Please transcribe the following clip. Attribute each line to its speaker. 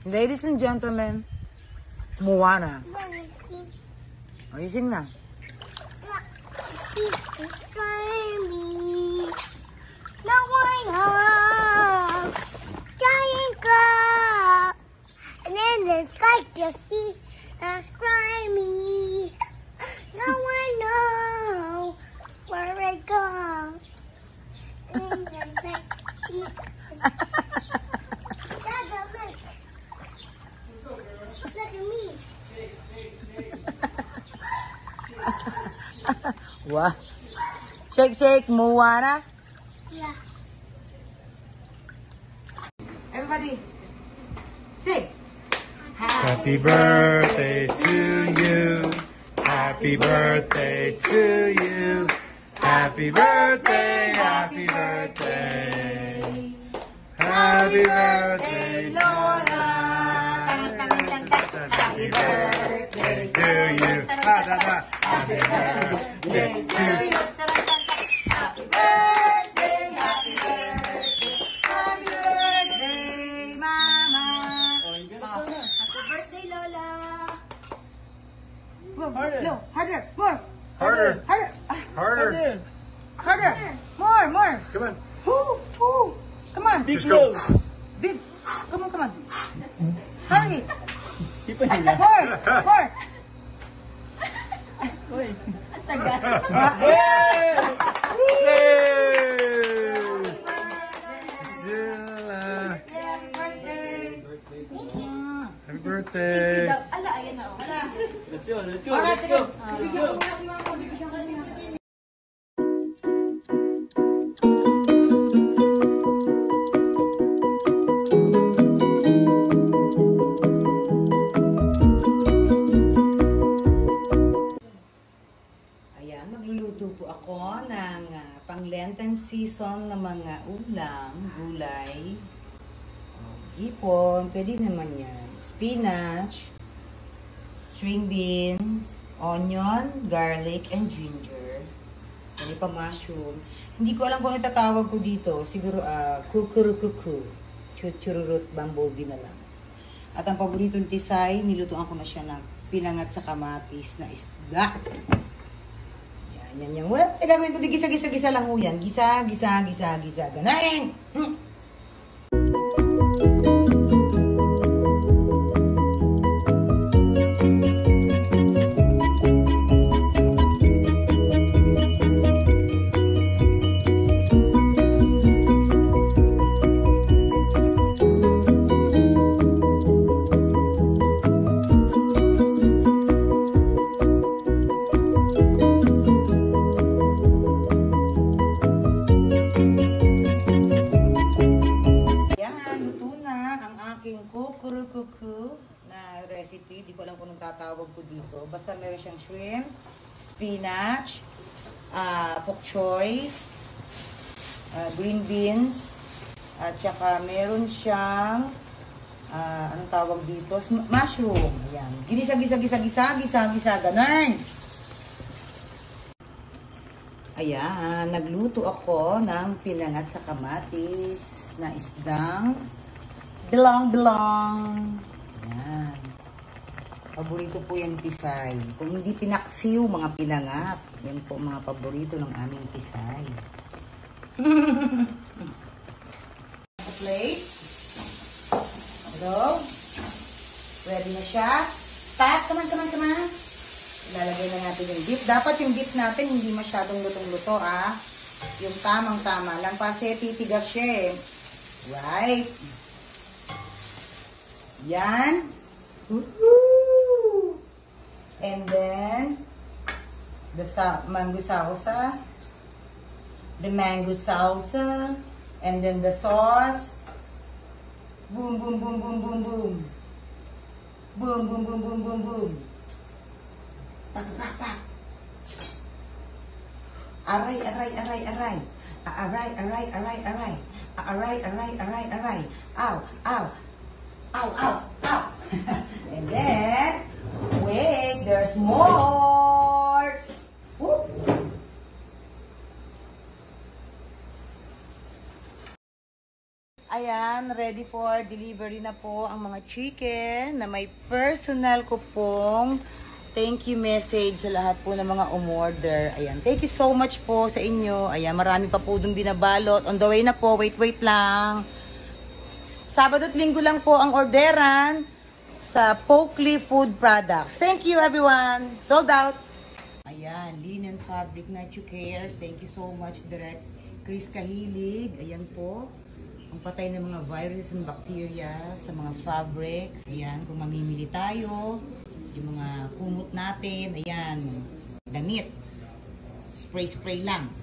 Speaker 1: Ladies and gentlemen, Moana. Oh, you sing na.
Speaker 2: Now I know, giant cup, and in the sky you see, that's grimy. Now I know where I go. And in the sky, look at me.
Speaker 1: Wow. Shake, shake, Moana.
Speaker 2: Yeah.
Speaker 1: Everybody, sing.
Speaker 3: Happy birthday to you. Happy birthday to you. Happy birthday, happy birthday. Happy birthday, Lola. Happy birthday to you. Happy birthday to you.
Speaker 1: Happy birthday, happy birthday. Happy birthday, Mama. Happy birthday, Lola. Go, no, harder, more.
Speaker 3: Harder.
Speaker 1: Harder.
Speaker 3: Harder.
Speaker 1: Harder. More, more.
Speaker 3: Come on.
Speaker 1: Whoo, whoo. Come on.
Speaker 3: Just go.
Speaker 1: Big. Come on, come on. Hurry.
Speaker 4: Ipa nila.
Speaker 1: More, more.
Speaker 4: Uy.
Speaker 3: Yay! Zilla. Happy birthday.
Speaker 1: Ala, ayan na. Ala.
Speaker 4: Let's go, let's go,
Speaker 1: Alright,
Speaker 4: let's go.
Speaker 1: bigyan ko muna si Mama. Bibigyan ko niya. Ayan, magluluto po ako ng pang-Lenten season na mga ulam, gulay, hipon, pwede naman yan, spinach, string beans, onion, garlic, and ginger. Pwede pa mushroom. Hindi ko alam kung ano tatawag ko dito. Siguro, kukurukuku. Chuchururut bumblebee na lang. At ang paborito ni Tisay, nilutuan ko na siya ng pinangat sa kamatis na isda. Yan. Well, gagawin ko di gisa-gisa lang ho yan. Gisa. Ganang! Kukurukuku na recipe. Di ko alam kung anong tatawag ko dito. Basta meron siyang shrimp, spinach, pok choy, green beans, at saka meron siyang anong tawag dito? Mushroom. Ayan. Gisa, ganun. Ayan. Nagluto ako ng pinangat sa kamatis na isdang belong. Ayan. Paborito po yan Tisay. Kung hindi pinaksiw, mga pinangat. Yan po mga paborito ng aming Tisay. Plate. Hello? Ready na siya? Pat, come on. Ilalagay na natin yung beef. Dapat yung beef natin hindi masyadong lutong-luto, Yung tamang-tama lang. Kasi titigas siya, Right? Yan. Woohoo! And then, the mango salsa. The mango salsa. And then the sauce. Boom. Boom. Pak. Aray. Ow. And then, wait, there's more. Whoop. Ayan, ready for delivery na po ang mga chicken na may personal ko pong thank you message sa lahat po ng mga umorder. Ayan, thank you so much po sa inyo. Ayan, marami pa po dun binabalot. On the way na po, wait lang. Sabado at linggo lang po ang orderan sa Pokely Food Products. Thank you everyone. Sold out. Ayan, linen fabric na care. Thank you so much, Direct Chris Kahilig. Ayan po. Ang patay ng mga viruses and bacteria sa mga fabrics. Ayan, kung mamimili tayo, yung mga kumot natin, ayan, damit. Spray lang.